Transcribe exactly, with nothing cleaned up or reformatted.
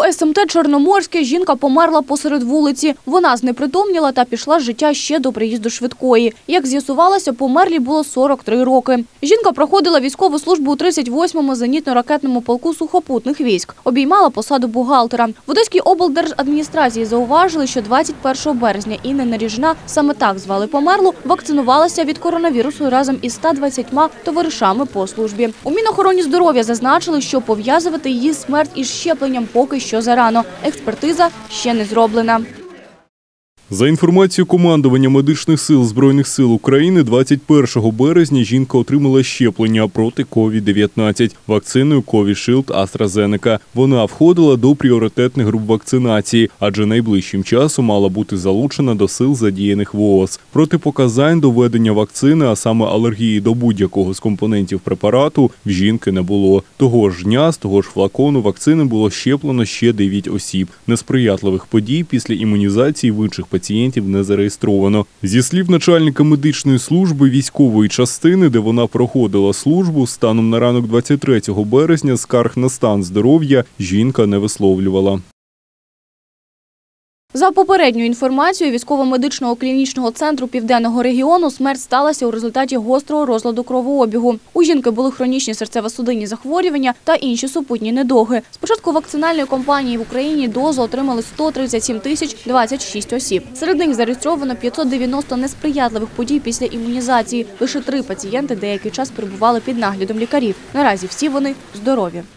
ес ем те «Чорноморське» жінка померла посеред вулиці. Вона знепритомніла та пішла з життя ще до приїзду швидкої. Як з'ясувалося, померлій було сорок три роки. Жінка проходила військову службу у тридцять восьмому зенітно-ракетному полку сухопутних військ. Обіймала посаду бухгалтера. В Одеській облдержадміністрації зауважили, що двадцять першого березня Інна Наріжна, саме так звали померлу, вакцинувалася від коронавірусу разом із ста двадцятьма товаришами по службі. У Мінохороні здоров'я зазначили, що пов'язувати її смерть із щепленням поки що зарано. Експертиза ще не зроблена. За інформацією командування Медичних сил Збройних сил України, двадцять першого березня жінка отримала щеплення проти ковід дев'ятнадцять вакциною Covishield AstraZeneca. Вона входила до пріоритетних груп вакцинації, адже найближчим часом мала бути залучена до сил, задіяних в о о ес. Протипоказань до введення вакцини, а саме алергії до будь-якого з компонентів препарату, в жінки не було. Того ж дня з того ж флакону вакцини було щеплено ще дев'ять осіб. Несприятливих подій після імунізації в інших пацієнтів не зареєстровано. Зі слів начальника медичної служби військової частини, де вона проходила службу, станом на ранок двадцять третього березня скарг на стан здоров'я жінка не висловлювала. За попередньою інформацією військово-медичного клінічного центру Південного регіону, смерть сталася у результаті гострого розладу кровообігу. У жінки були хронічні серцево-судинні захворювання та інші супутні недуги. З початку вакцинальної кампанії в Україні дозу отримали сто тридцять сім тисяч двадцять шість осіб. Серед них зареєстровано п'ятсот дев'яносто несприятливих подій після імунізації. Лише три пацієнти деякий час перебували під наглядом лікарів. Наразі всі вони здорові.